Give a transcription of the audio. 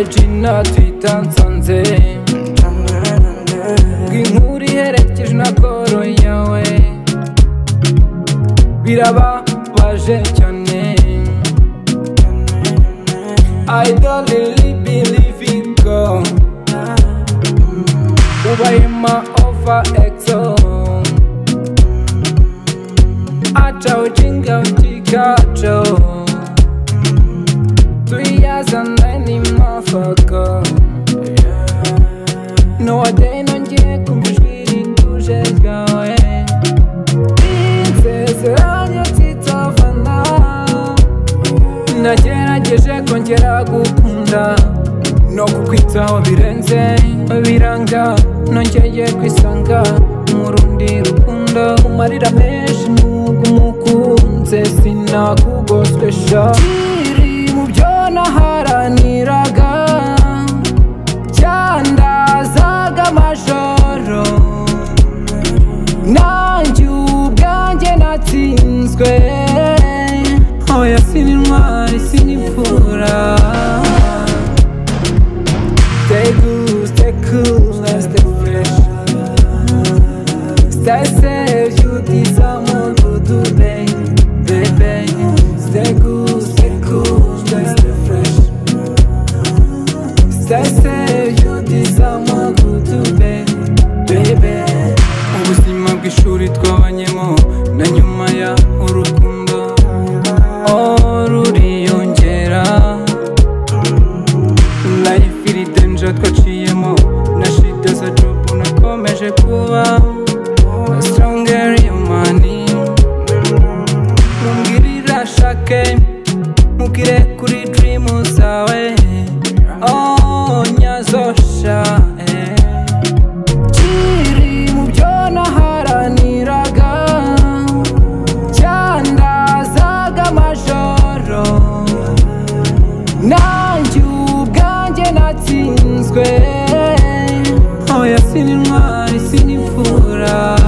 Regina twitansanze bw'inkuru iherekeje na koro yawe birababaje cyane I don't really believe it go ubaye ma over exo acha ujinga utikacho tuyazana ni mafaka no day nongeye kumvijwi rituje ryawe insezeranya titavana nagerageje kongera gukunda no kukwitaho birenze biranga nongeye kwisanga mu rundi rukundo umarira menshi nubwo umukunze sinakugoswesha kiri mu byo naharaniraga cyandazaga amajoro nanjye ubwanjye natsinzwe oya sinintwari sinipfura stay good, stay cool, and stay fresh. Stay safe, you need someone to do, baby. Stay good, stay cool, and stay fresh. Stay safe, you need someone to do, baby. Ubuzima bw'ishuri twabanyemo na nyuma ya urukundo ruriyongera. Life iri danger twaciyemo na shida za job nakomeje kuba a stronger human mumbwirira shake mugire kuri dream zawe nyazosha kiri mu byo naharaniraga cyandazaga amajoro nanjye ubwanjye natsinzwe oya sinintwari sinipfura